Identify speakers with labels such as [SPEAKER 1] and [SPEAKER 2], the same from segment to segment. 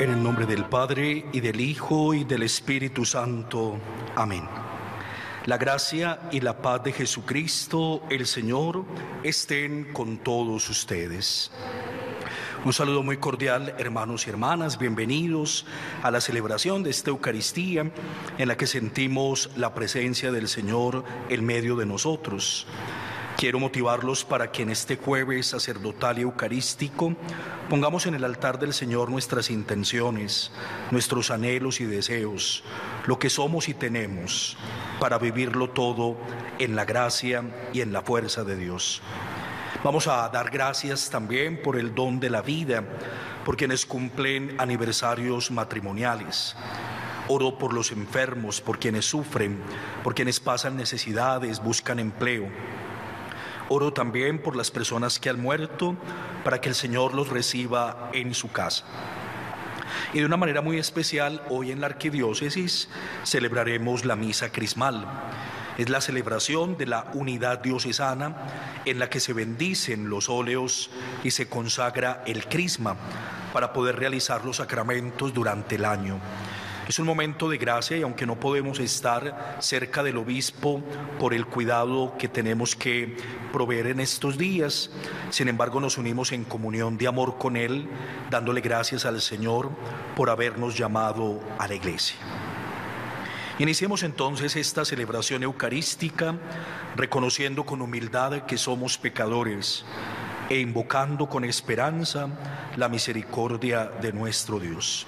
[SPEAKER 1] En el nombre del Padre, y del Hijo, y del Espíritu Santo. Amén. La gracia y la paz de Jesucristo, el Señor, estén con todos ustedes. Un saludo muy cordial, hermanos y hermanas, bienvenidos a la celebración de esta Eucaristía en la que sentimos la presencia del Señor en medio de nosotros. Quiero motivarlos para que en este jueves sacerdotal y eucarístico pongamos en el altar del Señor nuestras intenciones, nuestros anhelos y deseos, lo que somos y tenemos, para vivirlo todo en la gracia y en la fuerza de Dios. Vamos a dar gracias también por el don de la vida, por quienes cumplen aniversarios matrimoniales. Oro por los enfermos, por quienes sufren, por quienes pasan necesidades, buscan empleo. Oro también por las personas que han muerto, para que el Señor los reciba en su casa. Y de una manera muy especial, hoy en la Arquidiócesis celebraremos la Misa Crismal. Es la celebración de la unidad diocesana en la que se bendicen los óleos y se consagra el crisma para poder realizar los sacramentos durante el año. Es un momento de gracia y aunque no podemos estar cerca del obispo por el cuidado que tenemos que proveer en estos días, sin embargo nos unimos en comunión de amor con él, dándole gracias al Señor por habernos llamado a la iglesia. Iniciemos entonces esta celebración eucarística reconociendo con humildad que somos pecadores e invocando con esperanza la misericordia de nuestro Dios.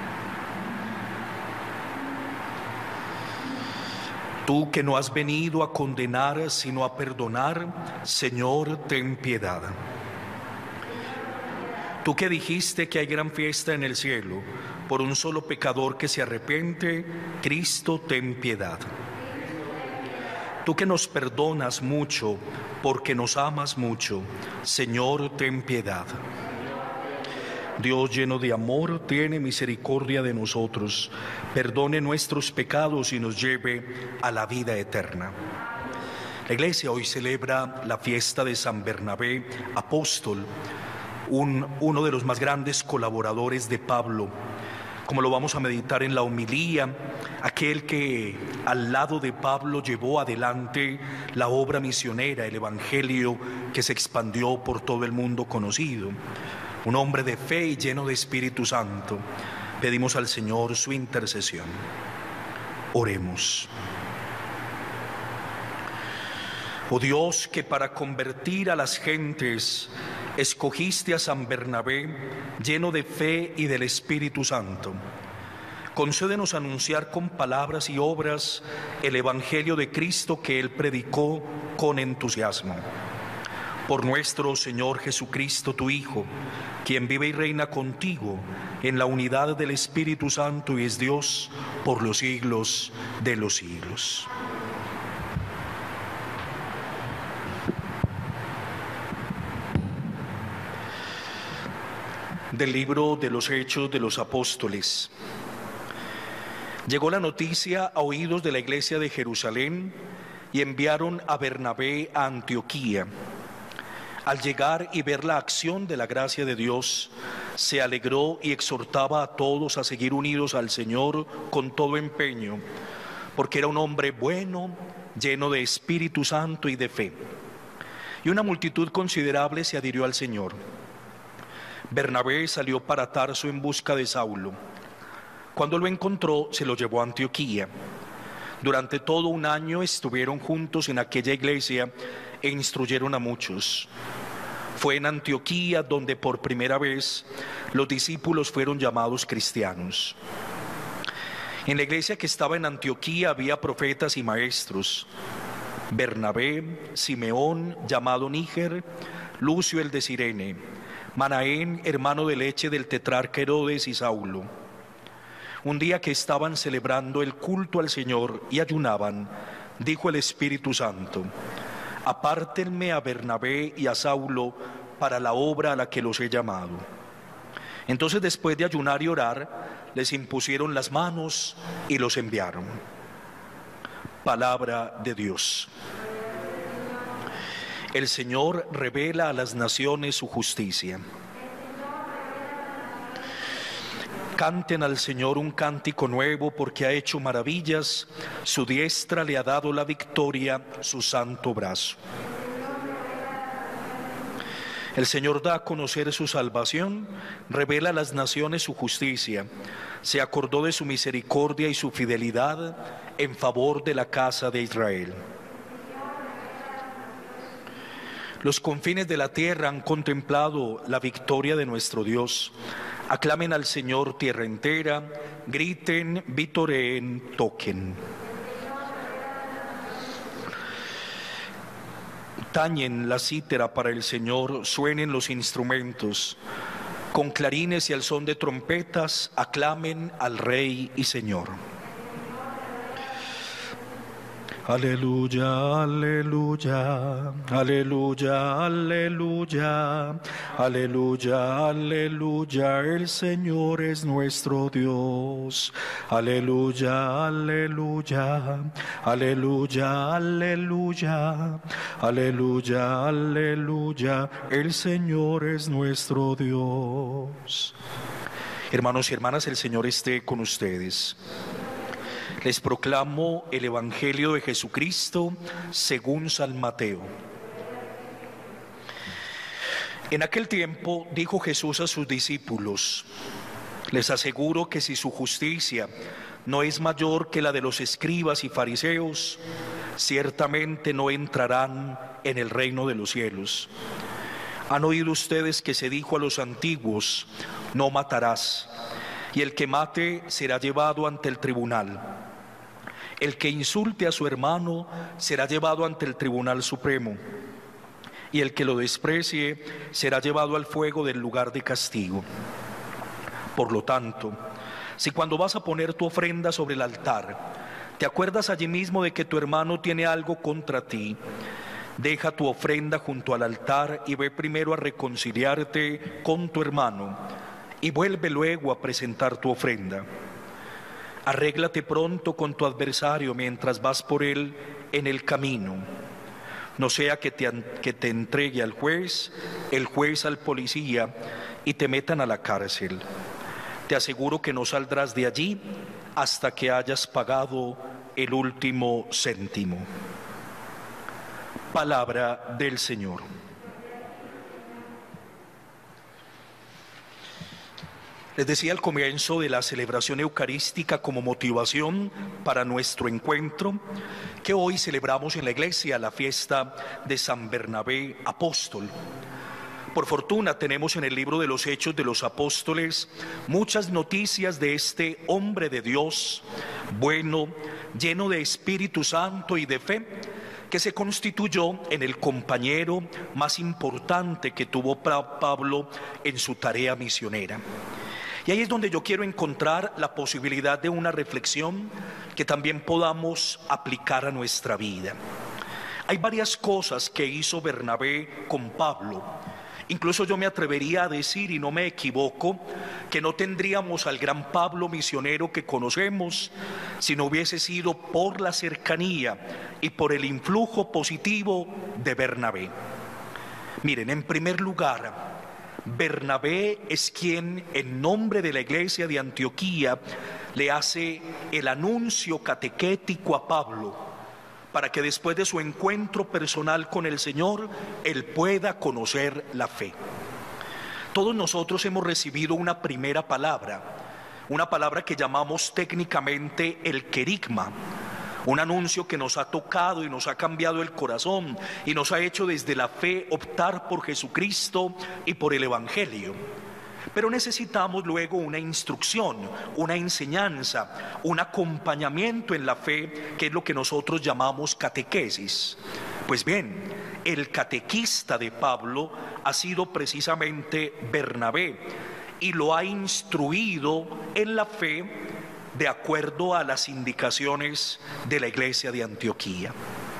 [SPEAKER 1] Tú que no has venido a condenar, sino a perdonar, Señor, ten piedad. Tú que dijiste que hay gran fiesta en el cielo por un solo pecador que se arrepiente, Cristo, ten piedad. Tú que nos perdonas mucho porque nos amas mucho, Señor, ten piedad. Dios lleno de amor, tiene misericordia de nosotros, perdone nuestros pecados y nos lleve a la vida eterna. La Iglesia hoy celebra la fiesta de San Bernabé, apóstol, uno de los más grandes colaboradores de Pablo. Como lo vamos a meditar en la homilía, aquel que al lado de Pablo llevó adelante la obra misionera, el evangelio que se expandió por todo el mundo conocido. Un hombre de fe y lleno de Espíritu Santo. Pedimos al Señor su intercesión. Oremos. Oh Dios, que para convertir a las gentes escogiste a San Bernabé, lleno de fe y del Espíritu Santo. Concédenos anunciar con palabras y obras el Evangelio de Cristo que él predicó con entusiasmo. Por nuestro Señor Jesucristo, tu Hijo, quien vive y reina contigo en la unidad del Espíritu Santo y es Dios por los siglos de los siglos. Del libro de los Hechos de los Apóstoles. Llegó la noticia a oídos de la iglesia de Jerusalén y enviaron a Bernabé a Antioquía. Al llegar y ver la acción de la gracia de Dios, se alegró y exhortaba a todos a seguir unidos al Señor con todo empeño, porque era un hombre bueno, lleno de Espíritu Santo y de fe. Y una multitud considerable se adhirió al Señor. Bernabé salió para Tarso en busca de Saulo. Cuando lo encontró, se lo llevó a Antioquía. Durante todo un año estuvieron juntos en aquella iglesia e instruyeron a muchos. Fue en Antioquía donde por primera vez los discípulos fueron llamados cristianos. En la iglesia que estaba en Antioquía había profetas y maestros: Bernabé, Simeón, llamado Níger, Lucio el de Cirene, Manaén, hermano de leche del tetrarca Herodes, y Saulo. Un día que estaban celebrando el culto al Señor y ayunaban, dijo el Espíritu Santo: apártenme a Bernabé y a Saulo para la obra a la que los he llamado. Entonces, después de ayunar y orar, les impusieron las manos y los enviaron. Palabra de Dios. El Señor revela a las naciones su justicia. Canten al Señor un cántico nuevo, porque ha hecho maravillas, su diestra le ha dado la victoria, su santo brazo. El Señor da a conocer su salvación, revela a las naciones su justicia, se acordó de su misericordia y su fidelidad en favor de la casa de Israel. Los confines de la tierra han contemplado la victoria de nuestro Dios. Aclamen al Señor tierra entera, griten, vitoreen, toquen. Tañen la cítara para el Señor, suenen los instrumentos. Con clarines y al son de trompetas, aclamen al Rey y Señor. Aleluya, aleluya, aleluya, aleluya, aleluya, aleluya, el Señor es nuestro Dios. Aleluya, aleluya, aleluya, aleluya, aleluya, aleluya, el Señor es nuestro Dios. Hermanos y hermanas, el Señor esté con ustedes. Les proclamo el Evangelio de Jesucristo según San Mateo. En aquel tiempo dijo Jesús a sus discípulos: les aseguro que si su justicia no es mayor que la de los escribas y fariseos, ciertamente no entrarán en el reino de los cielos. Han oído ustedes que se dijo a los antiguos: no matarás, y el que mate será llevado ante el tribunal. El que insulte a su hermano será llevado ante el Tribunal Supremo, y el que lo desprecie será llevado al fuego del lugar de castigo. Por lo tanto, si cuando vas a poner tu ofrenda sobre el altar, te acuerdas allí mismo de que tu hermano tiene algo contra ti, deja tu ofrenda junto al altar y ve primero a reconciliarte con tu hermano, y vuelve luego a presentar tu ofrenda. Arréglate pronto con tu adversario mientras vas por él en el camino. No sea que te entregue al juez, el juez al policía y te metan a la cárcel. Te aseguro que no saldrás de allí hasta que hayas pagado el último céntimo. Palabra del Señor. Les decía al comienzo de la celebración eucarística como motivación para nuestro encuentro que hoy celebramos en la iglesia la fiesta de San Bernabé Apóstol. Por fortuna tenemos en el libro de los Hechos de los Apóstoles muchas noticias de este hombre de Dios, bueno, lleno de Espíritu Santo y de fe, que se constituyó en el compañero más importante que tuvo Pablo en su tarea misionera. Y ahí es donde yo quiero encontrar la posibilidad de una reflexión que también podamos aplicar a nuestra vida. Hay varias cosas que hizo Bernabé con Pablo. Incluso yo me atrevería a decir, y no me equivoco, que no tendríamos al gran Pablo misionero que conocemos si no hubiese sido por la cercanía y por el influjo positivo de Bernabé. Miren, en primer lugar, Bernabé es quien, en nombre de la iglesia de Antioquía, le hace el anuncio catequético a Pablo, para que después de su encuentro personal con el Señor, él pueda conocer la fe. Todos nosotros hemos recibido una primera palabra, una palabra que llamamos técnicamente el querigma, un anuncio que nos ha tocado y nos ha cambiado el corazón y nos ha hecho desde la fe optar por Jesucristo y por el Evangelio. Pero necesitamos luego una instrucción, una enseñanza, un acompañamiento en la fe, que es lo que nosotros llamamos catequesis. Pues bien, el catequista de Pablo ha sido precisamente Bernabé y lo ha instruido en la fe de acuerdo a las indicaciones de la iglesia de Antioquía.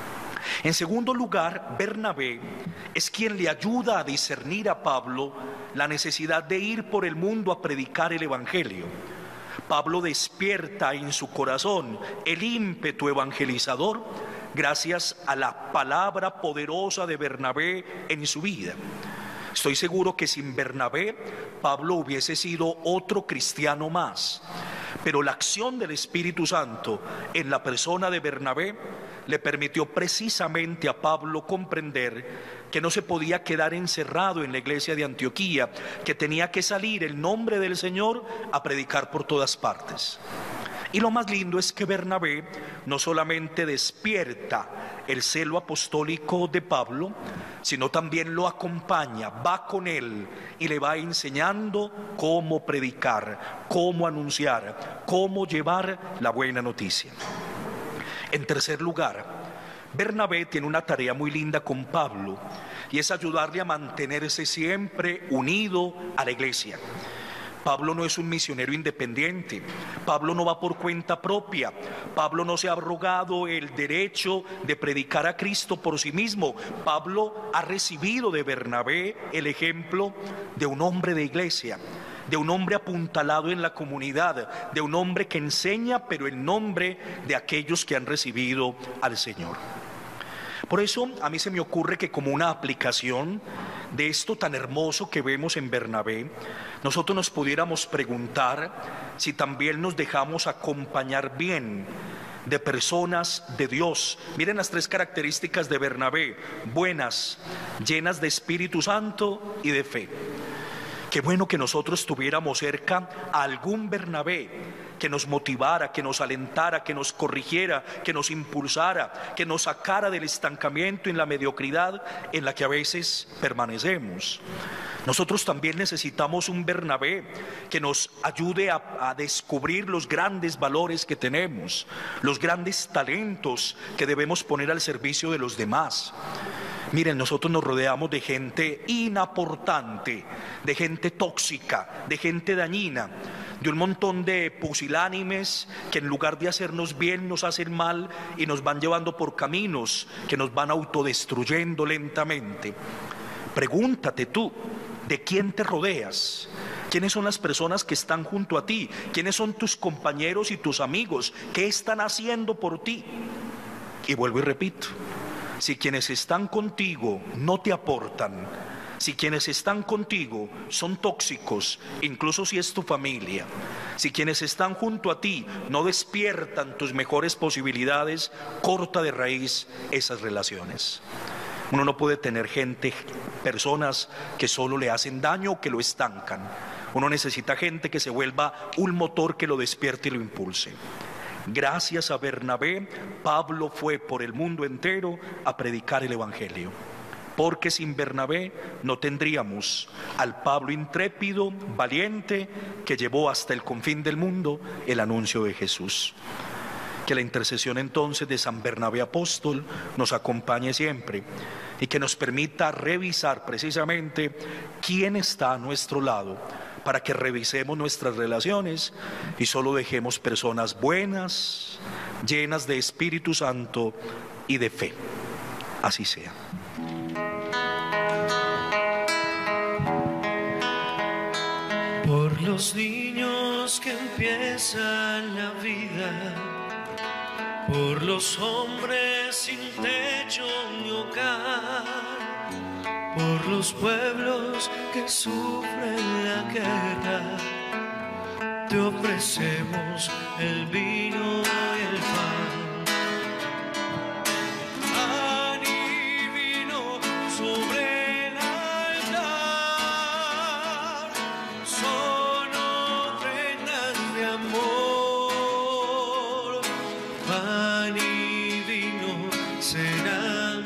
[SPEAKER 1] En segundo lugar, Bernabé es quien le ayuda a discernir a Pablo la necesidad de ir por el mundo a predicar el Evangelio. Pablo despierta en su corazón el ímpetu evangelizador gracias a la palabra poderosa de Bernabé en su vida. Estoy seguro que sin Bernabé, Pablo hubiese sido otro cristiano más. Pero la acción del Espíritu Santo en la persona de Bernabé le permitió precisamente a Pablo comprender que no se podía quedar encerrado en la iglesia de Antioquía, que tenía que salir en nombre del Señor a predicar por todas partes. Y lo más lindo es que Bernabé no solamente despierta el celo apostólico de Pablo, sino también lo acompaña, va con él y le va enseñando cómo predicar, cómo anunciar, cómo llevar la buena noticia. En tercer lugar, Bernabé tiene una tarea muy linda con Pablo, y es ayudarle a mantenerse siempre unido a la iglesia. Pablo no es un misionero independiente, Pablo no va por cuenta propia, Pablo no se ha arrogado el derecho de predicar a Cristo por sí mismo. Pablo ha recibido de Bernabé el ejemplo de un hombre de iglesia, de un hombre apuntalado en la comunidad, de un hombre que enseña, pero en nombre de aquellos que han recibido al Señor. Por eso a mí se me ocurre que, como una aplicación de esto tan hermoso que vemos en Bernabé, nosotros nos pudiéramos preguntar si también nos dejamos acompañar bien de personas de Dios. Miren las tres características de Bernabé: buenas, llenas de Espíritu Santo y de fe. Qué bueno que nosotros tuviéramos cerca a algún Bernabé que nos motivara, que nos alentara, que nos corrigiera, que nos impulsara, que nos sacara del estancamiento y en la mediocridad en la que a veces permanecemos. Nosotros también necesitamos un Bernabé que nos ayude a descubrir los grandes valores que tenemos, los grandes talentos que debemos poner al servicio de los demás. Miren, nosotros nos rodeamos de gente inaportante, de gente tóxica, de gente dañina, de un montón de pusilánimes que en lugar de hacernos bien nos hacen mal y nos van llevando por caminos que nos van autodestruyendo lentamente. Pregúntate tú, ¿de quién te rodeas? ¿Quiénes son las personas que están junto a ti? ¿Quiénes son tus compañeros y tus amigos? ¿Qué están haciendo por ti? Y vuelvo y repito, si quienes están contigo no te aportan, si quienes están contigo son tóxicos, incluso si es tu familia, si quienes están junto a ti no despiertan tus mejores posibilidades, corta de raíz esas relaciones. Uno no puede tener personas que solo le hacen daño o que lo estancan. Uno necesita gente que se vuelva un motor que lo despierte y lo impulse. Gracias a Bernabé, Pablo fue por el mundo entero a predicar el Evangelio. Porque sin Bernabé no tendríamos al Pablo intrépido, valiente, que llevó hasta el confín del mundo el anuncio de Jesús. Que la intercesión entonces de San Bernabé Apóstol nos acompañe siempre y que nos permita revisar precisamente quién está a nuestro lado, para que revisemos nuestras relaciones y solo dejemos personas buenas, llenas de Espíritu Santo y de fe. Así sea.
[SPEAKER 2] Por los niños que empiezan la vida, por los hombres sin techo ni hogar, por los pueblos que sufren la guerra, te ofrecemos el vino y el pan. Pan y vino sobre el altar son ofrendas de amor. Pan y vino serán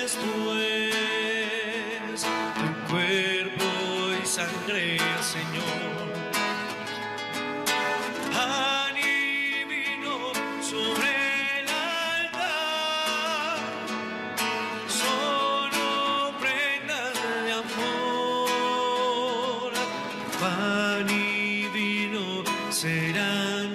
[SPEAKER 2] después tu cuerpo y sangre, Señor. Pan y vino sobre el altar son ofrendas de amor. Pan y vino serán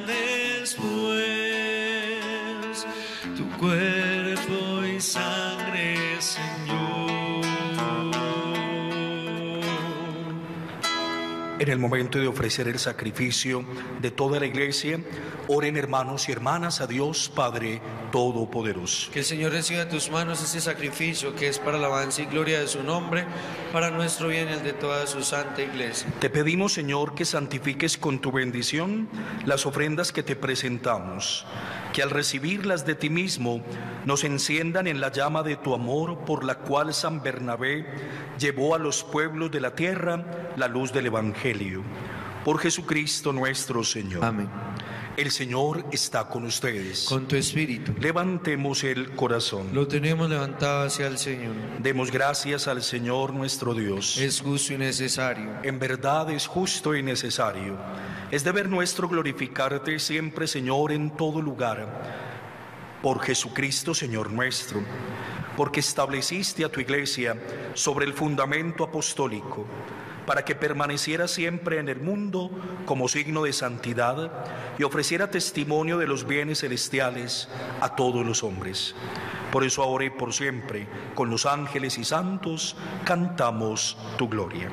[SPEAKER 2] después tu cuerpo y sangre, Señor.
[SPEAKER 1] En el momento de ofrecer el sacrificio de toda la iglesia, oren hermanos y hermanas a Dios Padre Todopoderoso.
[SPEAKER 2] Que el Señor reciba de tus manos este sacrificio que es para alabanza y gloria de su nombre, para nuestro bien y el de toda su santa iglesia.
[SPEAKER 1] Te pedimos, Señor, que santifiques con tu bendición las ofrendas que te presentamos, que al recibirlas de ti mismo nos enciendan en la llama de tu amor, por la cual San Bernabé llevó a los pueblos de la tierra la luz del Evangelio. Por Jesucristo nuestro Señor.
[SPEAKER 2] Amén.
[SPEAKER 1] El Señor está con ustedes.
[SPEAKER 2] Con tu espíritu.
[SPEAKER 1] Levantemos el corazón.
[SPEAKER 2] Lo tenemos levantado hacia el Señor.
[SPEAKER 1] Demos gracias al Señor nuestro Dios.
[SPEAKER 2] Es justo y necesario.
[SPEAKER 1] En verdad es justo y necesario. Es deber nuestro glorificarte siempre, Señor, en todo lugar. Por Jesucristo, Señor nuestro, porque estableciste a tu iglesia sobre el fundamento apostólico, para que permaneciera siempre en el mundo como signo de santidad y ofreciera testimonio de los bienes celestiales a todos los hombres. Por eso ahora y por siempre, con los ángeles y santos, cantamos tu gloria.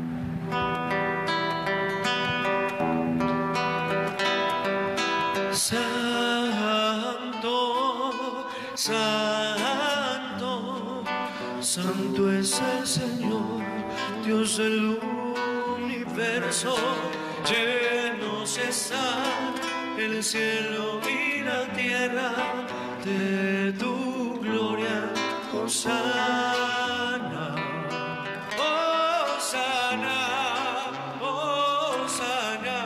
[SPEAKER 2] Santo, santo, santo es el Señor, Dios del universo. Llenos están el cielo y la tierra de tu gloria. Hosana, Hosana, Hosana,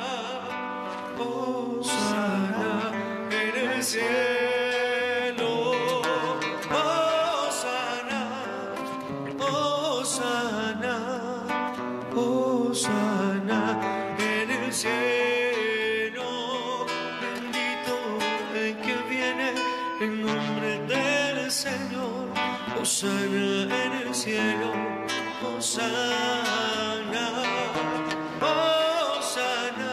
[SPEAKER 2] Hosana en el cielo. Hosana, Hosana, Hosana en el cielo. Bendito el que viene en nombre del Señor. Hosana en el cielo. Hosana, Hosana,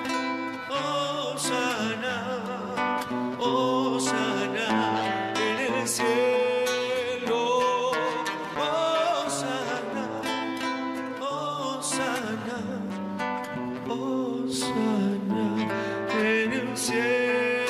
[SPEAKER 2] Hosana, Hosana en el cielo. Hosana, Hosana, Hosana en el cielo.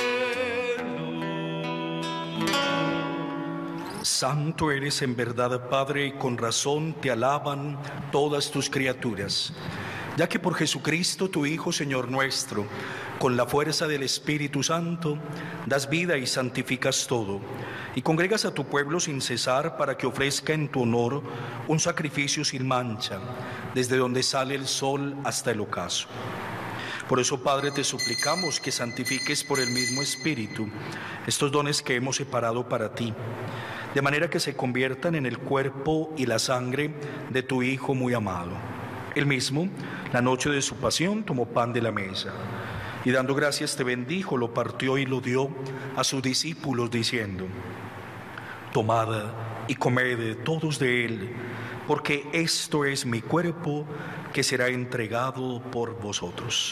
[SPEAKER 1] Santo eres en verdad, Padre, y con razón te alaban todas tus criaturas, ya que por Jesucristo, tu Hijo, Señor nuestro, con la fuerza del Espíritu Santo, das vida y santificas todo, y congregas a tu pueblo sin cesar para que ofrezca en tu honor un sacrificio sin mancha, desde donde sale el sol hasta el ocaso. Por eso, Padre, te suplicamos que santifiques por el mismo Espíritu estos dones que hemos separado para ti, de manera que se conviertan en el cuerpo y la sangre de tu Hijo muy amado. Él mismo, la noche de su pasión, tomó pan de la mesa, y dando gracias te bendijo, lo partió y lo dio a sus discípulos, diciendo: tomad y comed todos de él, porque esto es mi cuerpo que será entregado por vosotros.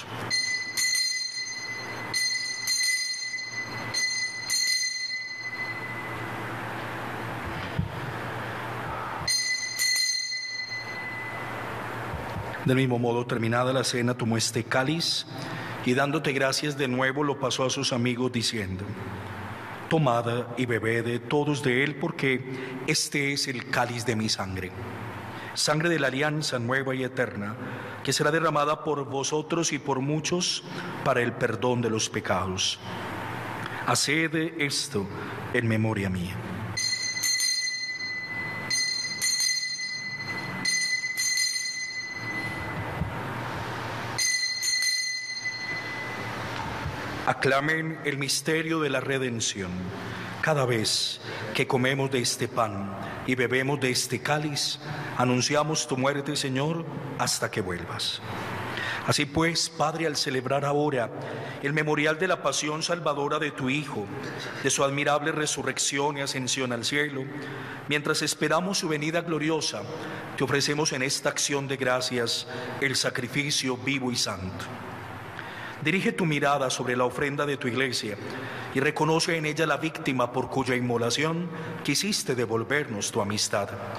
[SPEAKER 1] Del mismo modo, terminada la cena, tomó este cáliz y dándote gracias de nuevo lo pasó a sus amigos diciendo: tomad y bebed todos de él, porque este es el cáliz de mi sangre, sangre de la alianza nueva y eterna, que será derramada por vosotros y por muchos para el perdón de los pecados. Haced esto en memoria mía. Aclamen el misterio de la redención. Cada vez que comemos de este pan y bebemos de este cáliz, anunciamos tu muerte, Señor, hasta que vuelvas. Así pues, Padre, al celebrar ahora el memorial de la pasión salvadora de tu Hijo, de su admirable resurrección y ascensión al cielo, mientras esperamos su venida gloriosa, te ofrecemos en esta acción de gracias el sacrificio vivo y santo. Dirige tu mirada sobre la ofrenda de tu iglesia y reconoce en ella la víctima por cuya inmolación quisiste devolvernos tu amistad.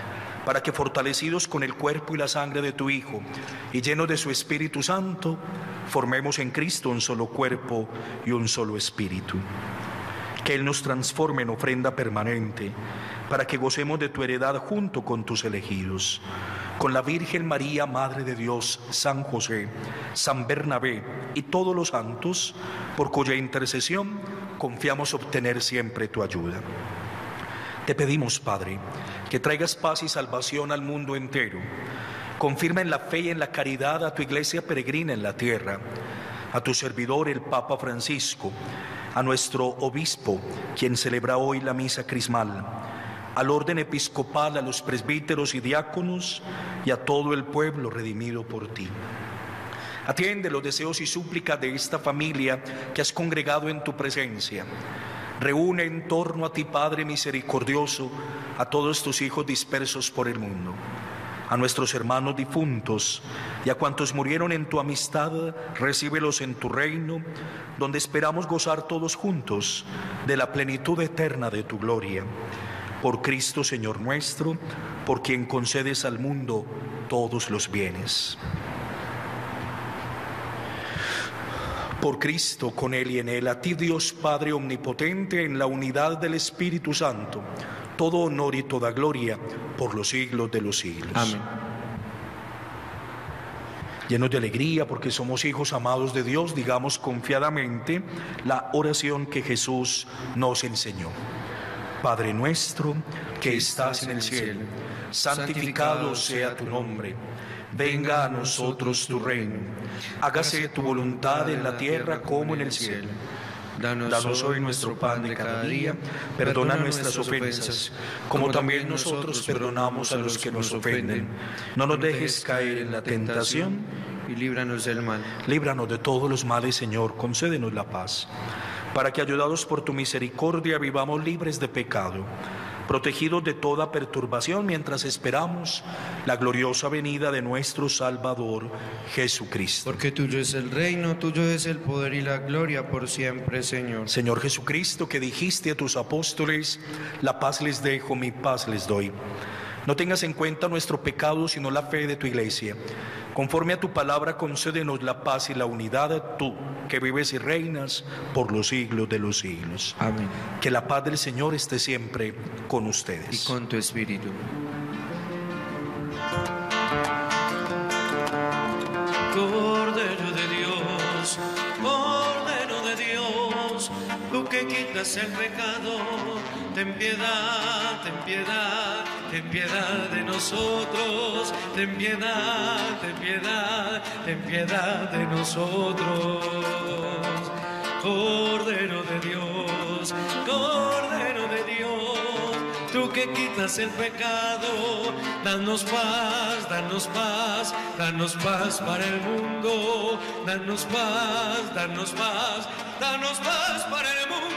[SPEAKER 1] para que fortalecidos con el cuerpo y la sangre de tu Hijo y llenos de su Espíritu Santo, formemos en Cristo un solo cuerpo y un solo espíritu. Que Él nos transforme en ofrenda permanente, para que gocemos de tu heredad junto con tus elegidos. Con la Virgen María, Madre de Dios, San José, San Bernabé y todos los santos, por cuya intercesión confiamos obtener siempre tu ayuda. Te pedimos, Padre, que traigas paz y salvación al mundo entero. Confirma en la fe y en la caridad a tu iglesia peregrina en la tierra, a tu servidor el Papa Francisco, a nuestro obispo, quien celebra hoy la misa crismal, al orden episcopal, a los presbíteros y diáconos y a todo el pueblo redimido por ti. Atiende los deseos y súplicas de esta familia que has congregado en tu presencia. Reúne en torno a ti, Padre misericordioso, a todos tus hijos dispersos por el mundo, a nuestros hermanos difuntos y a cuantos murieron en tu amistad, recíbelos en tu reino, donde esperamos gozar todos juntos de la plenitud eterna de tu gloria. Por Cristo, Señor nuestro, por quien concedes al mundo todos los bienes. Por Cristo, con Él y en Él, a ti Dios Padre omnipotente, en la unidad del Espíritu Santo, todo honor y toda gloria por los siglos de los siglos.
[SPEAKER 2] Amén.
[SPEAKER 1] Llenos de alegría porque somos hijos amados de Dios, digamos confiadamente la oración que Jesús nos enseñó. Padre nuestro que estás en el cielo, santificado sea tu nombre. Venga a nosotros tu reino. Hágase tu voluntad en la tierra como en el cielo. Danos hoy nuestro pan de cada día. Perdona nuestras ofensas, como también nosotros perdonamos a los que nos ofenden. No nos dejes caer en la tentación
[SPEAKER 2] y líbranos del mal.
[SPEAKER 1] Líbranos de todos los males, Señor. Concédenos la paz, para que, ayudados por tu misericordia, vivamos libres de pecado, protegidos de toda perturbación, mientras esperamos la gloriosa venida de nuestro Salvador, Jesucristo.
[SPEAKER 2] Porque tuyo es el reino, tuyo es el poder y la gloria por siempre, Señor.
[SPEAKER 1] Señor Jesucristo, que dijiste a tus apóstoles, la paz les dejo, mi paz les doy. No tengas en cuenta nuestro pecado, sino la fe de tu iglesia. Conforme a tu palabra, concédenos la paz y la unidad, tú que vives y reinas por los siglos de los siglos.
[SPEAKER 2] Amén.
[SPEAKER 1] Que la paz del Señor esté siempre con ustedes.
[SPEAKER 2] Y con tu espíritu. Cordero de Dios, Cordero de Dios, tú que quitas el pecado, ten piedad, ten piedad. Ten piedad de nosotros, ten piedad, ten piedad, ten piedad de nosotros. Cordero de Dios, Cordero de Dios, tú que quitas el pecado, danos paz, danos paz, danos paz para el mundo, danos paz, danos paz, danos paz para el mundo.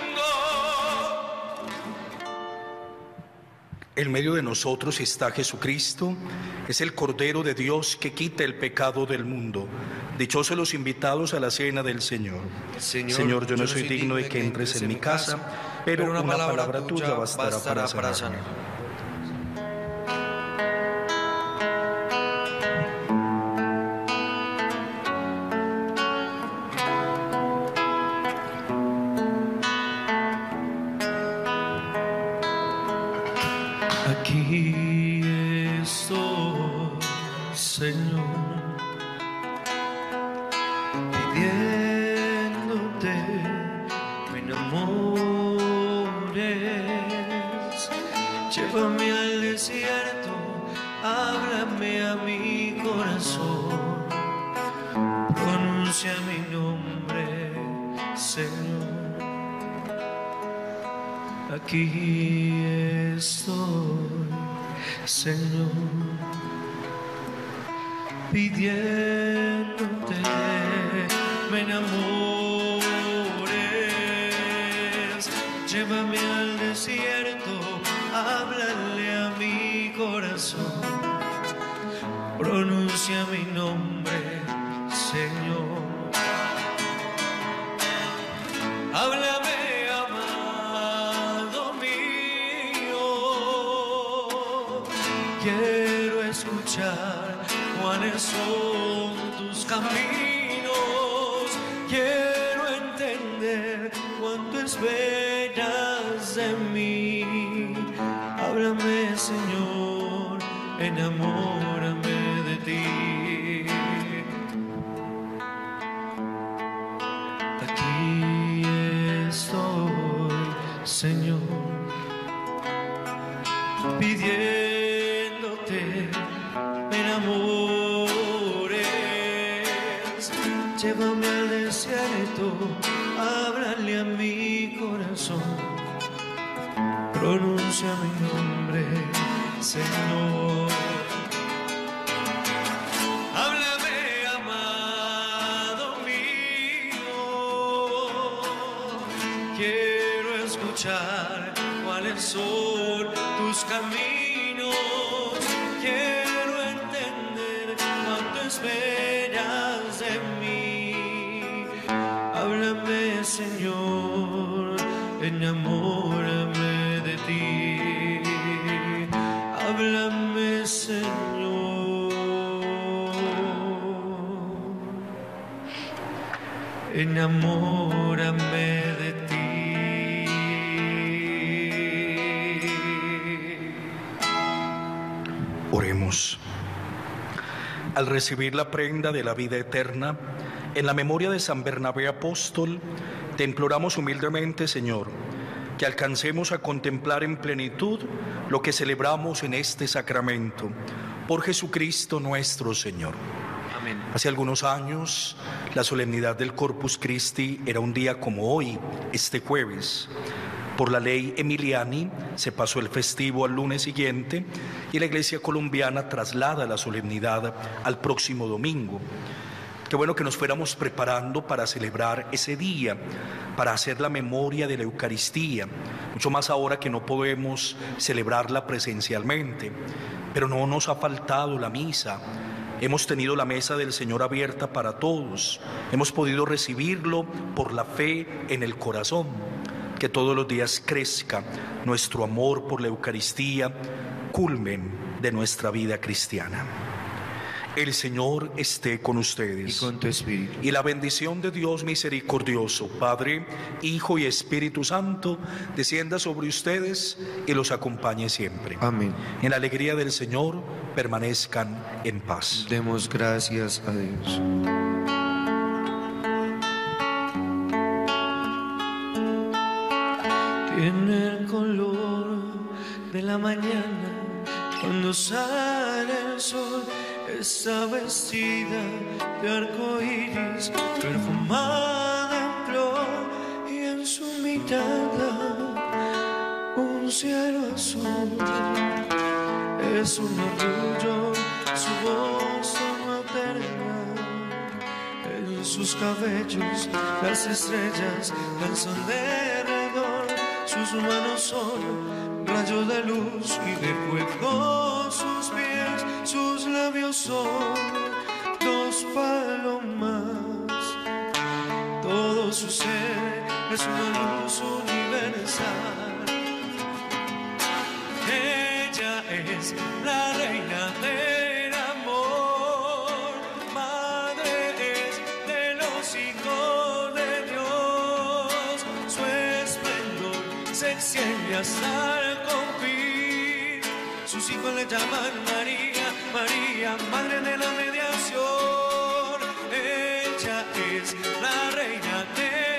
[SPEAKER 1] En medio de nosotros está Jesucristo, es el Cordero de Dios que quita el pecado del mundo. Dichosos los invitados a la cena del Señor. Señor, yo no soy digno de que entres en mi casa, pero una palabra tuya bastará para sanar.
[SPEAKER 2] Aquí estoy, Señor, pidiéndote me enamores. Llévame al desierto, háblame a mi corazón, pronuncia mi nombre, Señor. Aquí estoy, Señor, pidiéndote me enamores. Llévame al desierto, háblale a mi corazón, pronuncia mi nombre, Señor. Háblame, quiero escuchar cuáles son tus caminos, quiero entender cuánto esperas de mí. Háblame, Señor, enamórame de ti. Aquí estoy, Señor, pidiéndote me enamores. Llévame al desierto, háblale a mi corazón, pronuncia mi nombre, Señor. Háblame, amado mío, quiero escuchar cuáles son tus caminos, quiero entender cuánto esperas de mí. Háblame, Señor, enamórame de ti. Háblame, Señor, enamórame de ti.
[SPEAKER 1] Oremos. Al recibir la prenda de la vida eterna, en la memoria de San Bernabé Apóstol, te imploramos humildemente, Señor, que alcancemos a contemplar en plenitud lo que celebramos en este sacramento, por Jesucristo nuestro Señor.
[SPEAKER 2] Amén.
[SPEAKER 1] Hace algunos años, la solemnidad del Corpus Christi era un día como hoy, este jueves. Por la ley Emiliani se pasó el festivo al lunes siguiente y la Iglesia colombiana traslada la solemnidad al próximo domingo. Qué bueno que nos fuéramos preparando para celebrar ese día, para hacer la memoria de la Eucaristía, mucho más ahora que no podemos celebrarla presencialmente, pero no nos ha faltado la misa. Hemos tenido la mesa del Señor abierta para todos, hemos podido recibirlo por la fe en el corazón. Que todos los días crezca nuestro amor por la Eucaristía, culmen de nuestra vida cristiana. El Señor esté con ustedes.
[SPEAKER 2] Y con tu espíritu.
[SPEAKER 1] Y la bendición de Dios misericordioso, Padre, Hijo y Espíritu Santo, descienda sobre ustedes y los acompañe siempre.
[SPEAKER 2] Amén.
[SPEAKER 1] En la alegría del Señor permanezcan en paz.
[SPEAKER 2] Demos gracias a Dios. Tiene el color de la mañana cuando sale el sol, está vestida de arco iris, perfumada en flor, y en su mirada un cielo azul. Es un orgullo, su voz materna, en sus cabellos las estrellas danzan alrededor. Sus manos son rayos de luz y de fuego, sus pies, sus labios son dos palomas. Todo su ser es una luz universal. Ella es la reina del amor, madre es de los hijos de Dios. Su esplendor se extiende hasta el confín. Sus hijos le llaman María, María, madre de la mediación. Ella es la reina de